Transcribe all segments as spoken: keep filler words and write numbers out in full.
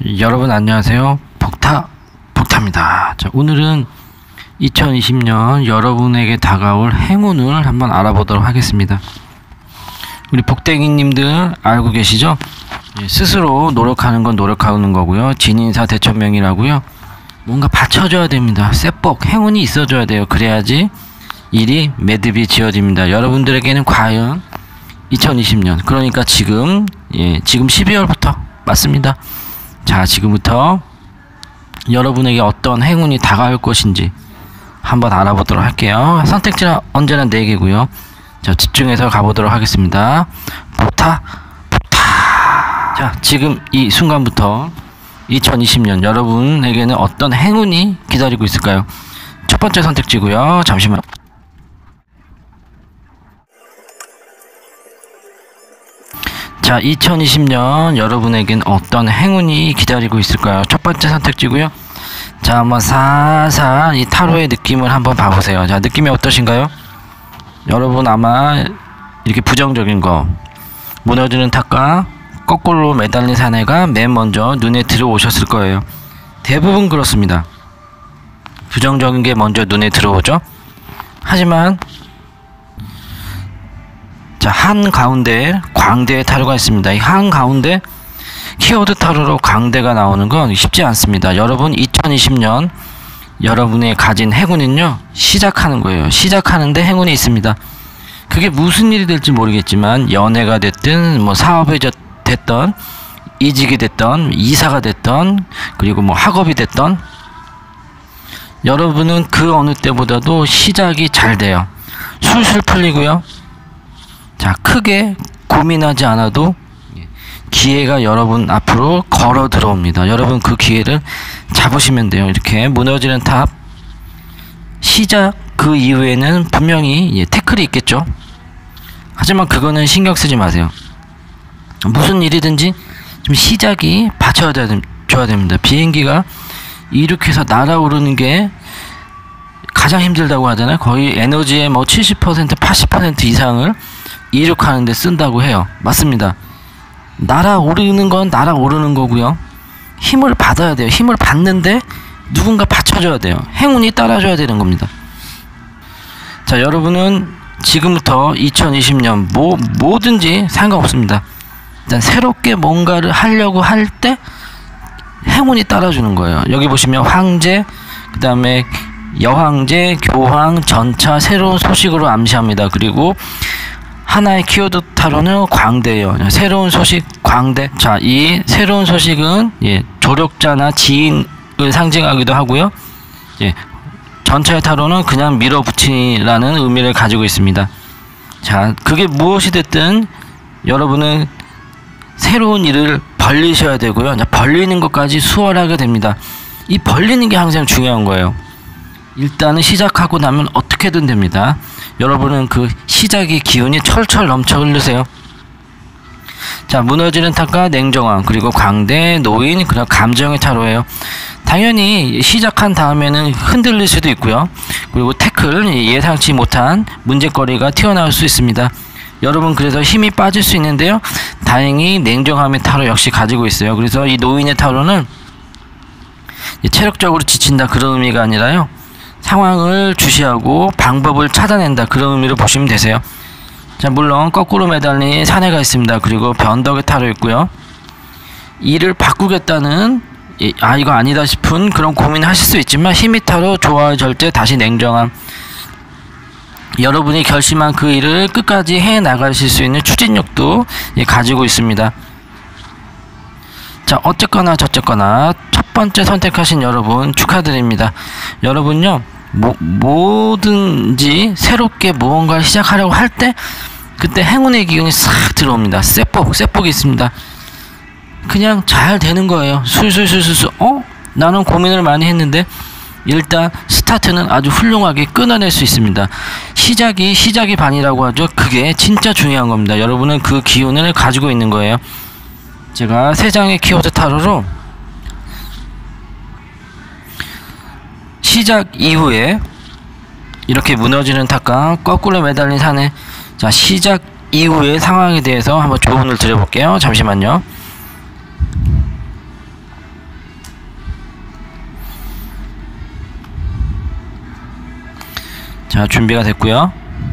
여러분 안녕하세요. 복타 복타입니다. 자, 오늘은 이천이십 년 여러분에게 다가올 행운을 한번 알아보도록 하겠습니다. 우리 복댕이님들 알고 계시죠? 예, 스스로 노력하는 건 노력하는 거고요. 진인사 대천명이라고요. 뭔가 받쳐줘야 됩니다. 쇠복 행운이 있어줘야 돼요. 그래야지 일이 매듭이 지어집니다. 여러분들에게는 과연 이천이십 년 그러니까 지금 예, 지금 십이월부터 맞습니다. 자, 지금부터 여러분에게 어떤 행운이 다가올 것인지 한번 알아보도록 할게요. 선택지는 언제나 네 개고요. 자, 집중해서 가보도록 하겠습니다. 복타 복타. 자, 지금 이 순간부터 이천이십 년 여러분에게는 어떤 행운이 기다리고 있을까요? 첫 번째 선택지고요. 잠시만. 자, 이천이십 년 여러분에겐 어떤 행운이 기다리고 있을까요? 첫 번째 선택지고요. 자, 한번 살살 이 타로의 느낌을 한번 봐보세요. 자, 느낌이 어떠신가요? 여러분 아마 이렇게 부정적인 거, 무너지는 탑과 거꾸로 매달린 사내가 맨 먼저 눈에 들어오셨을 거예요. 대부분 그렇습니다. 부정적인 게 먼저 눈에 들어오죠. 하지만 자, 한가운데 광대의 타로가 있습니다. 이 한가운데 키워드 타로로 광대가 나오는 건 쉽지 않습니다. 여러분 이천이십 년 여러분의 가진 행운은요, 시작하는 거예요. 시작하는데 행운이 있습니다. 그게 무슨 일이 될지 모르겠지만 연애가 됐든 뭐 사업이 됐던 이직이 됐던 이사가 됐던 그리고 뭐 학업이 됐던 여러분은 그 어느 때보다도 시작이 잘 돼요. 술술 풀리고요. 자, 크게 고민하지 않아도 기회가 여러분 앞으로 걸어 들어옵니다. 여러분 그 기회를 잡으시면 돼요. 이렇게 무너지는 탑 시작 그 이후에는 분명히 예, 태클이 있겠죠. 하지만 그거는 신경 쓰지 마세요. 무슨 일이든지 좀 시작이 받쳐야 줘야 됩니다. 비행기가 이렇게 해서 날아오르는 게 가장 힘들다고 하잖아요. 거의 에너지의 뭐 칠십 퍼센트 팔십 퍼센트 이상을 이륙하는 데 쓴다고 해요. 맞습니다. 날아오르는 건 날아오르는 거고요. 힘을 받아야 돼요. 힘을 받는데 누군가 받쳐줘야 돼요. 행운이 따라줘야 되는 겁니다. 자, 여러분은 지금부터 이천이십 년 뭐, 뭐든지 상관없습니다. 일단 새롭게 뭔가를 하려고 할 때 행운이 따라주는 거예요. 여기 보시면 황제, 그 다음에 여황제, 교황, 전차, 새로운 소식으로 암시합니다. 그리고 하나의 키워드 타로는 광대예요. 새로운 소식, 광대. 자, 이 새로운 소식은 예, 조력자나 지인을 상징하기도 하고요. 예, 전차의 타로는 그냥 밀어붙이라는 의미를 가지고 있습니다. 자, 그게 무엇이 됐든 여러분은 새로운 일을 벌리셔야 되고요. 벌리는 것까지 수월하게 됩니다. 이 벌리는 게 항상 중요한 거예요. 일단은 시작하고 나면 어떻게든 됩니다. 여러분은 그 시작의 기운이 철철 넘쳐 흐르세요. 자, 무너지는 탑과 냉정함 그리고 광대, 노인, 그리고 감정의 타로예요. 당연히 시작한 다음에는 흔들릴 수도 있고요. 그리고 태클, 예상치 못한 문제거리가 튀어나올 수 있습니다. 여러분 그래서 힘이 빠질 수 있는데요. 다행히 냉정함의 타로 역시 가지고 있어요. 그래서 이 노인의 타로는 체력적으로 지친다 그런 의미가 아니라요. 상황을 주시하고 방법을 찾아낸다 그런 의미로 보시면 되세요. 자, 물론 거꾸로 매달린 사내가 있습니다. 그리고 변덕의 타로 있고요. 일을 바꾸겠다는 아 이거 아니다 싶은 그런 고민을 하실 수 있지만 힘이 타로 좋아요 절대 다시 냉정함. 여러분이 결심한 그 일을 끝까지 해 나가실 수 있는 추진력도 예, 가지고 있습니다. 자, 어쨌거나 저쨌거나 첫 번째 선택하신 여러분 축하드립니다. 여러분요 뭐, 뭐든지 새롭게 무언가를 시작하려고 할 때 그때 행운의 기운이 싹 들어옵니다. 쇠복, 쇠복이 있습니다. 그냥 잘 되는 거예요. 술술술술술 어? 나는 고민을 많이 했는데 일단 스타트는 아주 훌륭하게 끊어낼 수 있습니다. 시작이 시작이 반이라고 하죠. 그게 진짜 중요한 겁니다. 여러분은 그 기운을 가지고 있는 거예요. 제가 세 장의 키워드 타로로 시작 이후에 이렇게 무너지는 탑과 거꾸로 매달린 산에 자 시작 이후의 상황에 대해서 한번 조언을 드려볼게요. 잠시만요. 자, 준비가 됐고요.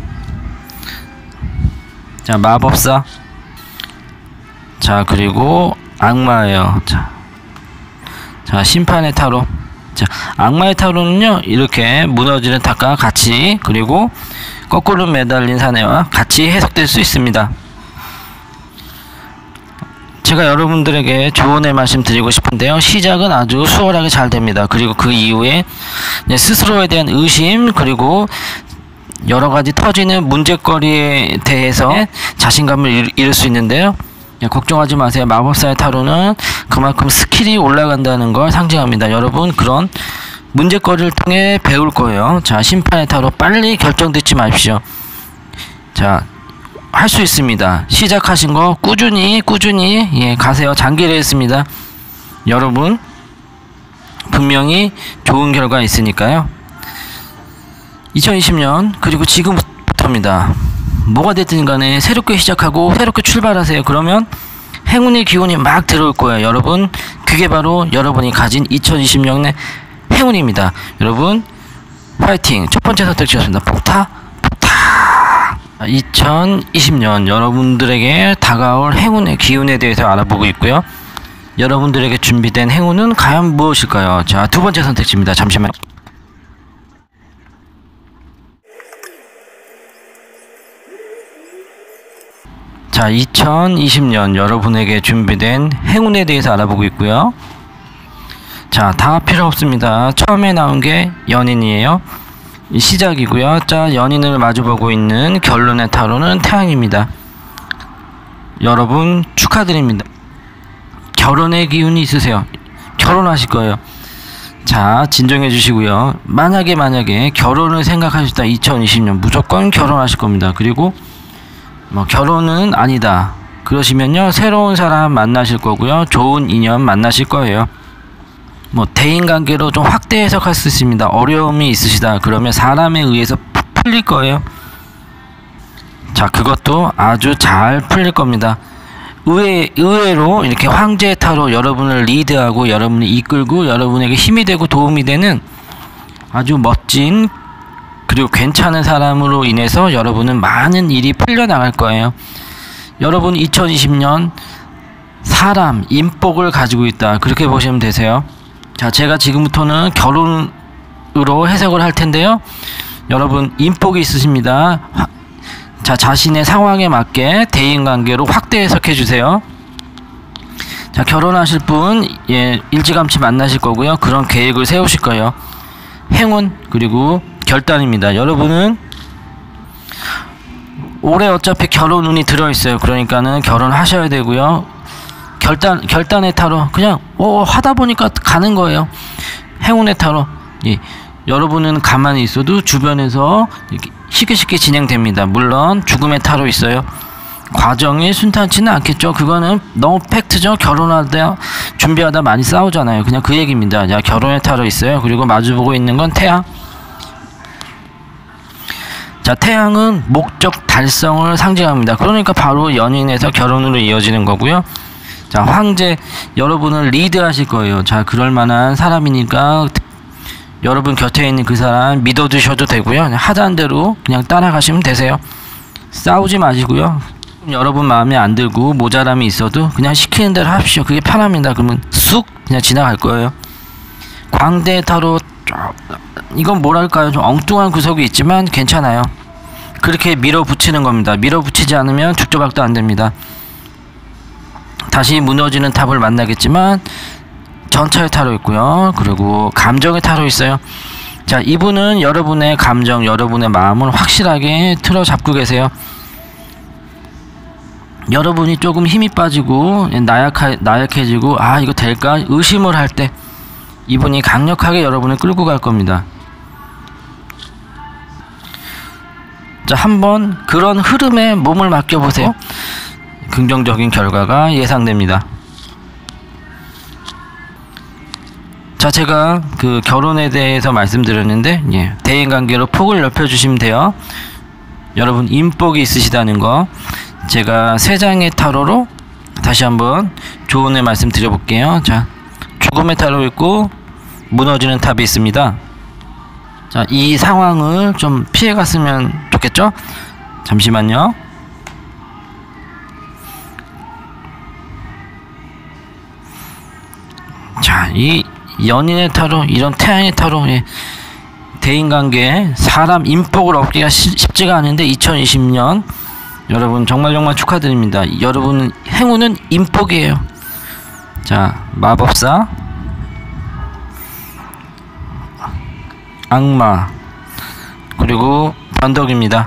자, 마법사. 자, 그리고 악마예요. 자, 자 심판의 타로. 자, 악마의 타로는요, 이렇게 무너지는 탑과 같이, 그리고 거꾸로 매달린 사내와 같이 해석될 수 있습니다. 제가 여러분들에게 조언의 말씀 드리고 싶은데요, 시작은 아주 수월하게 잘 됩니다. 그리고 그 이후에 스스로에 대한 의심, 그리고 여러가지 터지는 문제거리에 대해서 자신감을 잃을 수 있는데요, 걱정하지 마세요. 마법사의 타로는 그만큼 스킬이 올라간다는 걸 상징합니다. 여러분, 그런 문제거리를 통해 배울 거예요. 자, 심판의 타로, 빨리 결정 듣지 마십시오. 자, 할 수 있습니다. 시작하신 거 꾸준히 꾸준히 예, 가세요. 장기를 했습니다. 여러분, 분명히 좋은 결과 있으니까요. 이천이십 년, 그리고 지금부터입니다. 뭐가 됐든 간에 새롭게 시작하고 새롭게 출발하세요. 그러면 행운의 기운이 막 들어올 거예요. 여러분, 그게 바로 여러분이 가진 이천이십 년의 행운입니다. 여러분, 파이팅! 첫 번째 선택 주셨습니다. 폭타! 폭타! 이천이십 년 여러분들에게 다가올 행운의 기운에 대해서 알아보고 있고요. 여러분들에게 준비된 행운은 과연 무엇일까요? 자, 두 번째 선택지입니다. 잠시만요. 자, 이천이십 년 여러분에게 준비된 행운에 대해서 알아보고 있고요. 자, 다 필요 없습니다. 처음에 나온 게 연인이에요. 시작이고요. 자, 연인을 마주보고 있는 결론의 타로는 태양입니다. 여러분, 축하드립니다. 결혼의 기운이 있으세요. 결혼하실 거예요. 자, 진정해 주시고요. 만약에 만약에 결혼을 생각하셨다, 이천이십 년 무조건 결혼하실 겁니다. 그리고 뭐 결혼은 아니다 그러시면요, 새로운 사람 만나실 거고요, 좋은 인연 만나실 거예요. 뭐 대인관계로 좀 확대 해석할 수 있습니다. 어려움이 있으시다 그러면 사람에 의해서 풀릴 거예요. 자, 그것도 아주 잘 풀릴 겁니다. 의외, 의외로 이렇게 황제의 타로 여러분을 리드하고 여러분을 이끌고 여러분에게 힘이 되고 도움이 되는 아주 멋진 그리고 괜찮은 사람으로 인해서 여러분은 많은 일이 풀려나갈 거예요. 여러분, 이천이십 년 사람, 인복을 가지고 있다 그렇게 보시면 되세요. 자, 제가 지금부터는 결혼으로 해석을 할 텐데요, 여러분, 인복이 있으십니다. 자, 자신의 상황에 맞게 대인관계로 확대 해석해 주세요. 자, 결혼하실 분, 예, 일찌감치 만나실 거고요, 그런 계획을 세우실 거예요. 행운, 그리고 결단입니다. 여러분은 올해 어차피 결혼 운이 들어있어요. 그러니까는 결혼하셔야 되고요. 결단, 결단의 타로, 그냥 어, 하다 보니까 가는 거예요. 행운의 타로, 예, 여러분은 가만히 있어도 주변에서 이렇게 쉽게 쉽게 진행됩니다. 물론 죽음의 타로 있어요. 과정이 순탄치는 않겠죠. 그거는 너무 팩트죠. 결혼하다 준비하다 많이 싸우잖아요. 그냥 그 얘기입니다. 자, 결혼의 타로 있어요. 그리고 마주보고 있는 건 태양. 자, 태양은 목적 달성을 상징합니다. 그러니까 바로 연인에서 결혼으로 이어지는 거고요. 자, 황제, 여러분을 리드하실 거예요. 자, 그럴 만한 사람이니까 여러분 곁에 있는 그 사람 믿어주셔도 되고요. 하자는 대로 그냥 따라가시면 되세요. 싸우지 마시고요. 여러분 마음에 안 들고 모자람이 있어도 그냥 시키는 대로 하십시오. 그게 편합니다. 그러면 쑥 그냥 지나갈 거예요. 광대 타로, 이건 뭐랄까요, 좀 엉뚱한 구석이 있지만 괜찮아요. 그렇게 밀어붙이는 겁니다. 밀어붙이지 않으면 죽조각도 안 됩니다. 다시 무너지는 탑을 만나겠지만 전차의 타로 있고요. 그리고 감정의 타로 있어요. 자, 이분은 여러분의 감정, 여러분의 마음을 확실하게 틀어 잡고 계세요. 여러분이 조금 힘이 빠지고 나약하, 나약해지고 아 이거 될까 의심을 할 때 이분이 강력하게 여러분을 끌고 갈 겁니다. 자, 한번 그런 흐름에 몸을 맡겨보세요. 긍정적인 결과가 예상됩니다. 자, 제가 그 결혼에 대해서 말씀드렸는데, 예, 대인관계로 폭을 넓혀주시면 돼요. 여러분, 인복이 있으시다는 거 제가 세 장의 타로로 다시 한번 조언의 말씀 드려볼게요. 자, 죽음의 타로 있고 무너지는 탑이 있습니다. 자, 이 상황을 좀 피해갔으면 좋겠죠? 잠시만요. 자, 이 연인의 타로, 이런 태양의 타로, 예, 대인관계, 사람 인복을 얻기가 쉽지가 않은데 이천이십 년 여러분 정말 정말 축하드립니다. 여러분 행운은 인복이에요. 자, 마법사, 악마, 그리고 변덕입니다.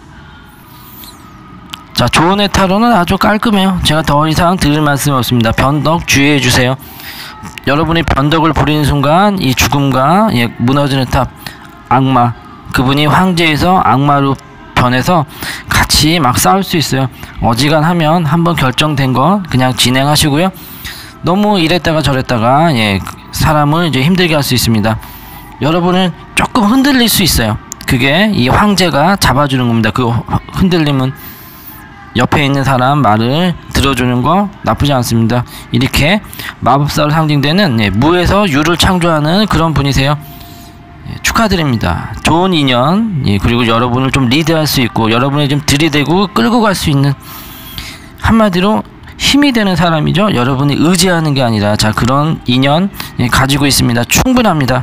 자, 조언의 타로는 아주 깔끔해요. 제가 더 이상 드릴 말씀이 없습니다. 변덕 주의해 주세요. 여러분이 변덕을 부리는 순간 이 죽음과, 예, 무너지는 탑, 악마, 그분이 황제에서 악마로 변해서 같이 막 싸울 수 있어요. 어지간하면 한번 결정된 거 그냥 진행하시고요. 너무 이랬다가 저랬다가, 예, 사람을 이제 힘들게 할 수 있습니다. 여러분은 조금 흔들릴 수 있어요. 그게 이 황제가 잡아주는 겁니다. 그 흔들림은 옆에 있는 사람 말을 들어주는 거 나쁘지 않습니다. 이렇게 마법사로 상징되는, 예, 무에서 유를 창조하는 그런 분이세요. 예, 축하드립니다. 좋은 인연, 예, 그리고 여러분을 좀 리드할 수 있고 여러분이 좀 들이대고 끌고 갈 수 있는, 한마디로 힘이 되는 사람이죠. 여러분이 의지하는 게 아니라, 자, 그런 인연, 예, 가지고 있습니다. 충분합니다.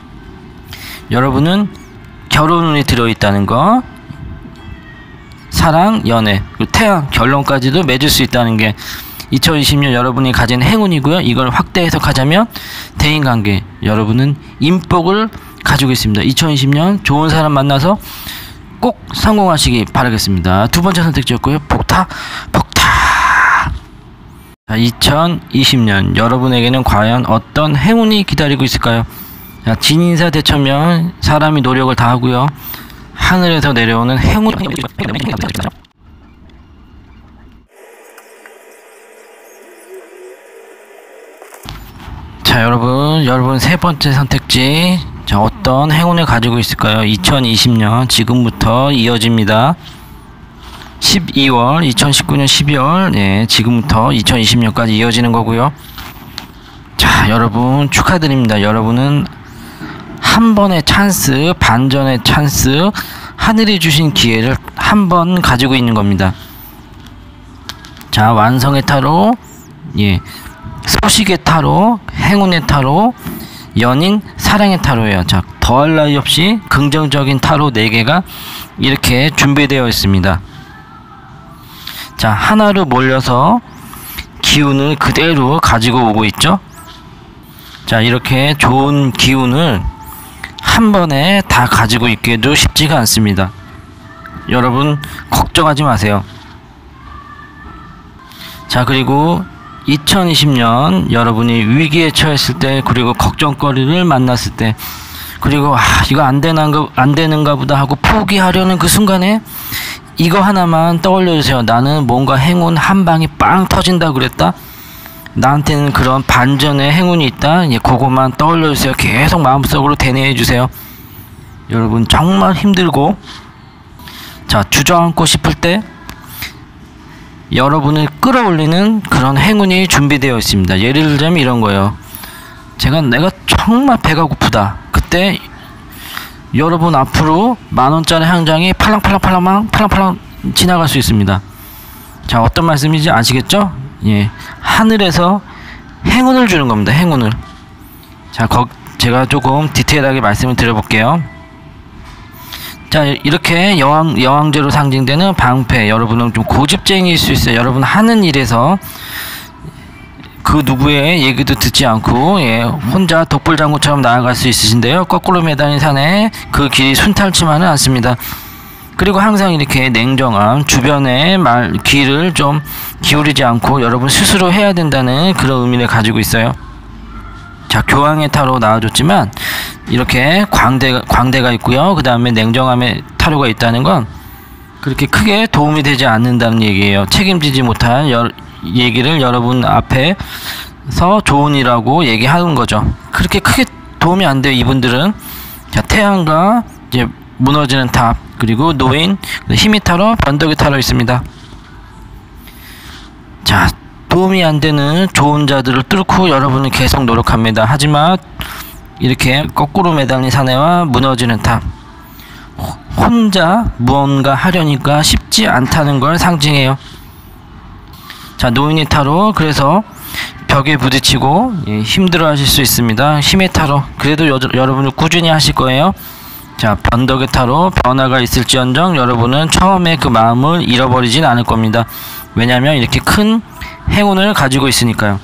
여러분은 결혼운이 들어있다는 거, 사랑, 연애, 그리고 태양, 결론까지도 맺을 수 있다는 게 이천이십 년 여러분이 가진 행운이고요. 이걸 확대 해석하자면 대인관계, 여러분은 인복을 가지고 있습니다. 이천이십 년 좋은 사람 만나서 꼭 성공하시기 바라겠습니다. 두 번째 선택지였고요. 복타, 복타. 자, 이천이십 년 여러분에게는 과연 어떤 행운이 기다리고 있을까요? 자, 진인사 대처면 사람이 노력을 다 하고요. 하늘에서 내려오는 행운. 자, 여러분, 여러분 세 번째 선택지, 자, 어떤 행운을 가지고 있을까요? 이천이십 년 지금부터 이어집니다. 십이월, 이천십구 년 십이월, 예, 지금부터 이천이십 년까지 이어지는 거고요. 자, 여러분 축하드립니다. 여러분은 한 번의 찬스, 반전의 찬스, 하늘이 주신 기회를 한 번 가지고 있는 겁니다. 자, 완성의 타로, 예, 소식의 타로, 행운의 타로, 연인, 사랑의 타로예요. 자, 더할 나위 없이 긍정적인 타로 네 개가 이렇게 준비되어 있습니다. 자, 하나로 몰려서 기운을 그대로 가지고 오고 있죠. 자, 이렇게 좋은 기운을 한 번에 다 가지고 있기도 쉽지가 않습니다. 여러분 걱정하지 마세요. 자, 그리고 이천이십 년 여러분이 위기에 처했을 때, 그리고 걱정거리를 만났을 때, 그리고 아, 이거 안 되는가, 안 되는가 보다 하고 포기하려는 그 순간에 이거 하나만 떠올려 주세요. 나는 뭔가 행운 한 방이 빵 터진다 그랬다. 나한테는 그런 반전의 행운이 있다. 예, 그것만 떠올려 주세요. 계속 마음속으로 되뇌어 주세요. 여러분 정말 힘들고, 자, 주저앉고 싶을 때 여러분을 끌어올리는 그런 행운이 준비되어 있습니다. 예를 들자면 이런 거예요. 제가 내가 정말 배가 고프다. 그때 여러분 앞으로 만원짜리 한 장이 팔랑팔랑팔랑 팔랑팔랑 지나갈 수 있습니다. 자, 어떤 말씀인지 아시겠죠? 예, 하늘에서 행운을 주는 겁니다. 행운을. 자, 거, 제가 조금 디테일하게 말씀을 드려볼게요. 자, 이렇게 여왕, 여왕제로 상징되는 방패, 여러분은 좀 고집쟁이일 수 있어요. 여러분 하는 일에서 그 누구의 얘기도 듣지 않고, 예, 혼자 독불장군처럼 나아갈 수 있으신데요. 거꾸로 매달린 산에 그 길이 순탄치만은 않습니다. 그리고 항상 이렇게 냉정함, 주변의 말, 귀를 좀 기울이지 않고 여러분 스스로 해야 된다는 그런 의미를 가지고 있어요. 자, 교황의 타로 나와줬지만 이렇게 광대, 광대가 있고요. 그 다음에 냉정함의 타로가 있다는 건 그렇게 크게 도움이 되지 않는다는 얘기예요. 책임지지 못할 여, 얘기를 여러분 앞에서 좋은이라고 얘기하는 거죠. 그렇게 크게 도움이 안 돼요, 이분들은. 자, 태양과 이제 무너지는 탑, 그리고 노인, 힘이 타로, 변덕이 타로 있습니다. 자, 도움이 안 되는 좋은 자들을 뚫고 여러분은 계속 노력합니다. 하지만 이렇게 거꾸로 매달린 사내와 무너지는 탑. 혼자 무언가 하려니까 쉽지 않다는 걸 상징해요. 자, 노인의 타로. 그래서 벽에 부딪히고 예, 힘들어 하실 수 있습니다. 힘의 타로. 그래도 여, 여러분은 꾸준히 하실 거예요. 자, 변덕의 타로. 변화가 있을지언정 여러분은 처음에 그 마음을 잃어버리진 않을 겁니다. 왜냐하면 이렇게 큰 행운을 가지고 있으니까요.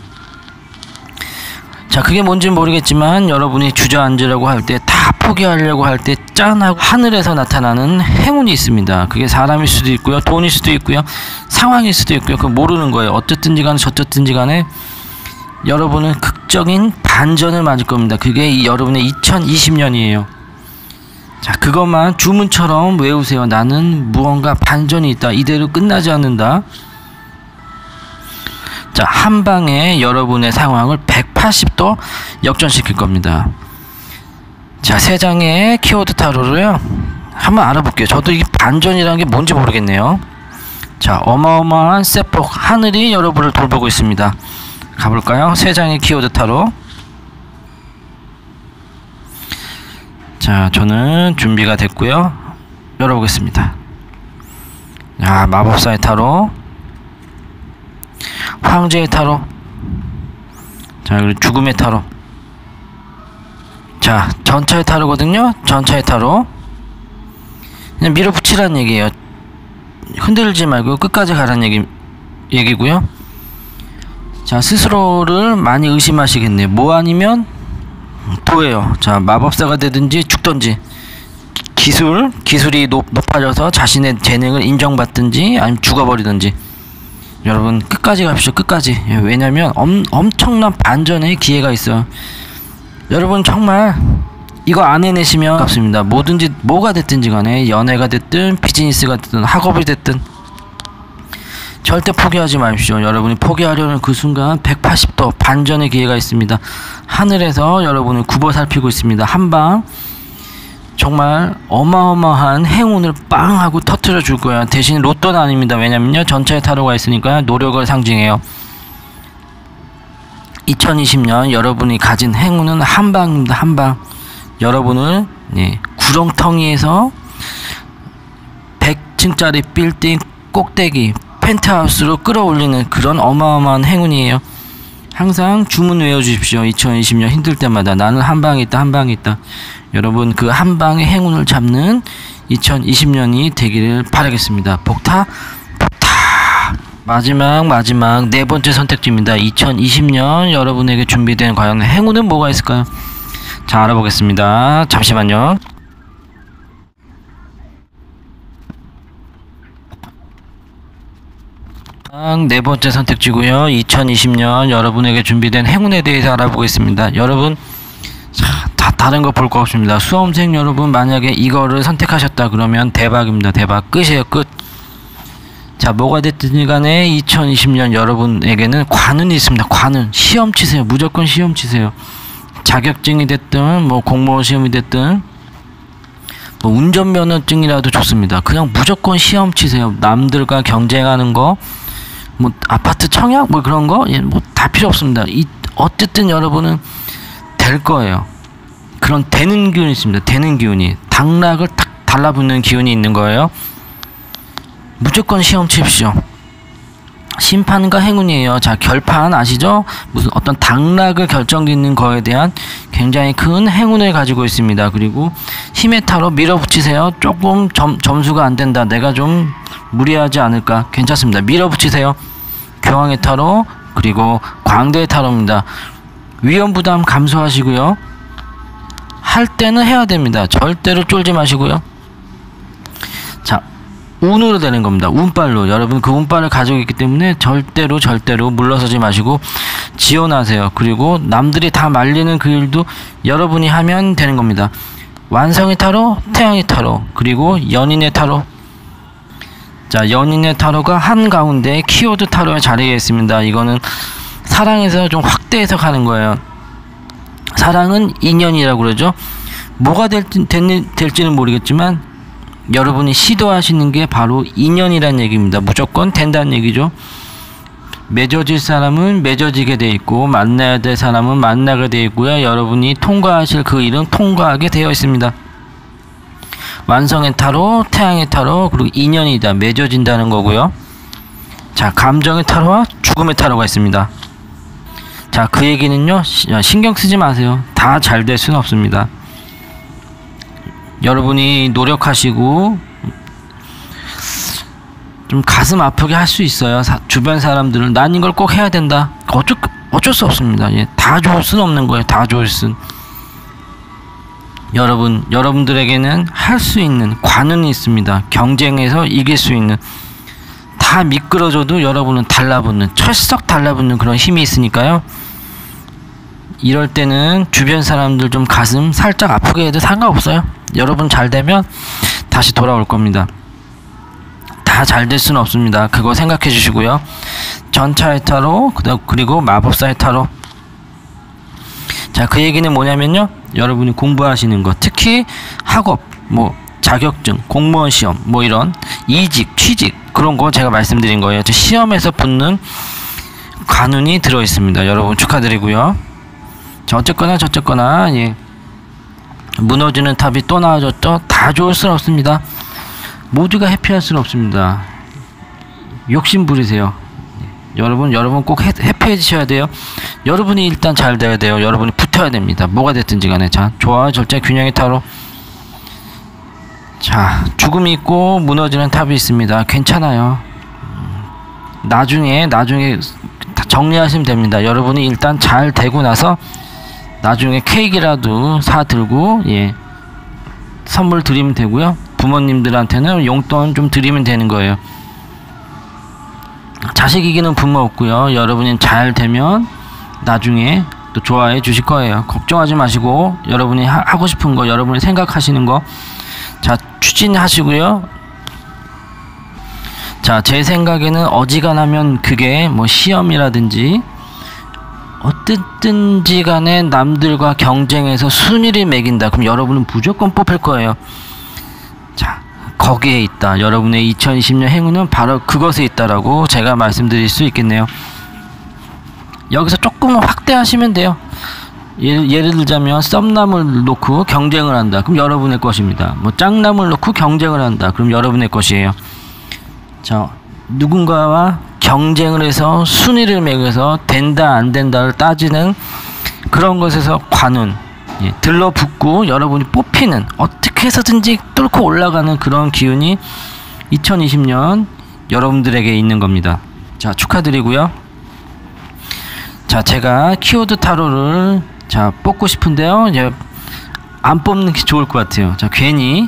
자, 그게 뭔지 모르겠지만 여러분이 주저앉으려고 할 때, 다 포기하려고 할 때 짠하고 하늘에서 나타나는 행운이 있습니다. 그게 사람일 수도 있고요, 돈일 수도 있고요, 상황일 수도 있고요. 그거 모르는 거예요. 어쨌든지 간에 저쨌든지 간에 여러분은 극적인 반전을 맞을 겁니다. 그게 이 여러분의 이천이십 년이에요. 자, 그것만 주문처럼 외우세요. 나는 무언가 반전이 있다. 이대로 끝나지 않는다. 자, 한 방에 여러분의 상황을 백팔십 도 역전시킬 겁니다. 자, 세 장의 키워드 타로로요, 한번 알아볼게요. 저도 이 반전이라는 게 뭔지 모르겠네요. 자, 어마어마한 세폭, 하늘이 여러분을 돌보고 있습니다. 가볼까요? 세 장의 키워드 타로. 자, 저는 준비가 됐고요. 열어보겠습니다. 자, 마법사의 타로, 황제의 타로, 자, 그리고 죽음의 타로. 자, 전차의 타로거든요. 전차의 타로. 그냥 밀어붙이라는 얘기예요. 흔들지 말고 끝까지 가라는 얘기, 얘기고요. 자, 스스로를 많이 의심하시겠네요. 뭐 아니면 도예요. 자, 마법사가 되든지 죽든지, 기술, 기술이 높, 높아져서 자신의 재능을 인정받든지 아니면 죽어버리든지, 여러분 끝까지 가십시오. 끝까지. 왜냐면 엄, 엄청난 반전의 기회가 있어요. 여러분 정말 이거 안 해내시면 아깝습니다. 뭐든지, 뭐가 됐든지 간에, 연애가 됐든 비즈니스가 됐든 학업이 됐든 절대 포기하지 마십시오. 여러분이 포기하려는 그 순간 백팔십 도 반전의 기회가 있습니다. 하늘에서 여러분을 굽어 살피고 있습니다. 한방 정말 어마어마한 행운을 빵 하고 터트려 줄 거야. 대신 로또는 아닙니다. 왜냐면요, 전차의 타로가 있으니까 노력을 상징해요. 이천이십 년 여러분이 가진 행운은 한방입니다. 한방. 여러분을 예, 구렁텅이에서 백 층짜리 빌딩 꼭대기 펜트하우스로 끌어올리는 그런 어마어마한 행운이에요. 항상 주문 외워주십시오. 이천이십 년 힘들 때마다 나는 한방에 있다, 한방에 있다. 여러분 그 한방의 행운을 잡는 이천이십 년이 되기를 바라겠습니다. 복타 복타. 마지막 마지막 네 번째 선택지입니다. 이천이십 년 여러분에게 준비된 과연 행운은 뭐가 있을까요? 자, 알아보겠습니다. 잠시만요. 네 번째 선택지고요. 이천이십 년 여러분에게 준비된 행운에 대해서 알아보겠습니다. 여러분, 자, 다 다른 거 볼 거 없습니다. 수험생 여러분, 만약에 이거를 선택하셨다 그러면 대박입니다. 대박. 끝이에요. 끝. 자, 뭐가 됐든 간에 이천이십 년 여러분에게는 관운이 있습니다. 관운. 시험 치세요. 무조건 시험 치세요. 자격증이 됐든 뭐 공무원 시험이 됐든 뭐 운전면허증이라도 좋습니다. 그냥 무조건 시험 치세요. 남들과 경쟁하는 거, 뭐 아파트 청약 뭐 그런 거, 예, 뭐 다 필요 없습니다. 이 어쨌든 여러분은 될 거예요. 그런 되는 기운이 있습니다. 되는 기운이, 당락을 탁 달라붙는 기운이 있는 거예요. 무조건 시험 치십시오. 심판과 행운이에요. 자, 결판 아시죠? 무슨 어떤 당락을 결정짓는 거에 대한 굉장히 큰 행운을 가지고 있습니다. 그리고 힘의 타로 밀어붙이세요. 조금 점, 점수가 안 된다, 내가 좀 무리하지 않을까, 괜찮습니다. 밀어붙이세요. 교황의 타로, 그리고 광대의 타로입니다. 위험 부담 감소하시고요. 할 때는 해야 됩니다. 절대로 쫄지 마시고요. 자, 운으로 되는 겁니다. 운빨로. 여러분 그 운빨을 가지고 있기 때문에 절대로 절대로 물러서지 마시고 지원하세요. 그리고 남들이 다 말리는 그 일도 여러분이 하면 되는 겁니다. 완성의 타로, 태양의 타로, 그리고 연인의 타로. 자, 연인의 타로가 한가운데 키워드 타로의 자리에 있습니다. 이거는 사랑에서 좀 확대해서 가는 거예요. 사랑은 인연이라고 그러죠. 뭐가 될지, 될지는 모르겠지만 여러분이 시도하시는 게 바로 인연이란 얘기입니다. 무조건 된다는 얘기죠. 맺어질 사람은 맺어지게 돼 있고 만나야 될 사람은 만나게 돼 있고요. 여러분이 통과하실 그 일은 통과하게 되어 있습니다. 완성의 타로, 태양의 타로, 그리고 인연이다, 맺어진다는 거고요. 자, 감정의 타로와 죽음의 타로가 있습니다. 자, 그 얘기는요, 신경 쓰지 마세요. 다 잘 될 수는 없습니다. 여러분이 노력하시고 좀 가슴 아프게 할 수 있어요. 사, 주변 사람들은 난 이걸 꼭 해야 된다. 어쩔, 어쩔 수 없습니다. 예, 다 좋을 수는 없는 거예요. 다 좋을 순. 여러분, 여러분들에게는 할 수 있는 관운이 있습니다. 경쟁에서 이길 수 있는. 다 미끄러져도 여러분은 달라붙는, 철썩 달라붙는 그런 힘이 있으니까요. 이럴 때는 주변 사람들 좀 가슴 살짝 아프게 해도 상관없어요. 여러분 잘 되면 다시 돌아올 겁니다. 다 잘 될 수는 없습니다. 그거 생각해 주시고요. 전차의 타로, 그리고 마법사의 타로. 자, 그 얘기는 뭐냐면요, 여러분이 공부하시는 거, 특히 학업, 뭐 자격증, 공무원 시험, 뭐 이런 이직, 취직, 그런 거 제가 말씀드린 거예요. 시험에서 붙는 관운이 들어 있습니다. 여러분 축하드리고요. 자, 어쨌거나 저쨌거나, 예, 무너지는 탑이 또 나와졌죠. 다 좋을 수는 없습니다. 모두가 해피할 수는 없습니다. 욕심 부리세요. 여러분, 여러분 꼭 해, 해피해지셔야 돼요. 여러분이 일단 잘 돼야 돼요. 여러분이 붙어야 됩니다. 뭐가 됐든지 간에. 자, 좋아, 절제 균형의 타로. 자, 죽음이 있고 무너지는 탑이 있습니다. 괜찮아요. 나중에 나중에 정리하시면 됩니다. 여러분이 일단 잘 되고 나서 나중에 케이크라도 사 들고, 예, 선물 드리면 되고요. 부모님들한테는 용돈 좀 드리면 되는 거예요. 자식 이기는 부모 없고요. 여러분이 잘 되면 나중에 또 좋아해 주실 거예요. 걱정하지 마시고 여러분이 하, 하고 싶은 거, 여러분이 생각하시는 거, 자, 추진하시고요. 자, 제 생각에는 어지간하면 그게 뭐 시험이라든지 어쨌든지 간에 남들과 경쟁해서 순위를 매긴다. 그럼 여러분은 무조건 뽑힐 거예요. 자, 거기에 있다. 여러분의 이천이십 년 행운은 바로 그것에 있다라고 제가 말씀드릴 수 있겠네요. 여기서 조금만 확대하시면 돼요. 예를, 예를 들자면 썸남을 놓고 경쟁을 한다. 그럼 여러분의 것입니다. 뭐 짝남을 놓고 경쟁을 한다. 그럼 여러분의 것이에요. 자, 누군가와 경쟁을 해서 순위를 매겨서 된다 안 된다를 따지는 그런 것에서 관운, 예, 들러붙고 여러분이 뽑히는, 어떻게 해서든지 뚫고 올라가는 그런 기운이 이천이십 년 여러분들에게 있는 겁니다. 자, 축하드리고요. 자, 제가 키워드 타로를 자 뽑고 싶은데요, 이제 안 뽑는 게 좋을 것 같아요. 자, 괜히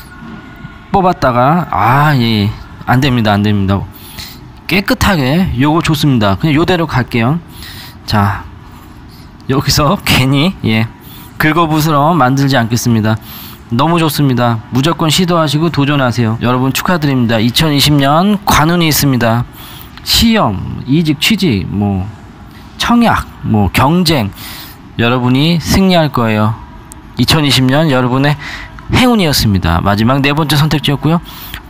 뽑았다가 아, 예, 안 됩니다, 안 됩니다. 깨끗하게 요거 좋습니다. 그냥 요대로 갈게요. 자, 여기서 괜히, 예, 긁어부스러 만들지 않겠습니다. 너무 좋습니다. 무조건 시도하시고 도전하세요. 여러분 축하드립니다. 이천이십 년 관운이 있습니다. 시험, 이직, 취직, 뭐 청약, 뭐 경쟁, 여러분이 승리할 거예요. 이천이십 년 여러분의 행운이었습니다. 마지막 네 번째 선택지였고요.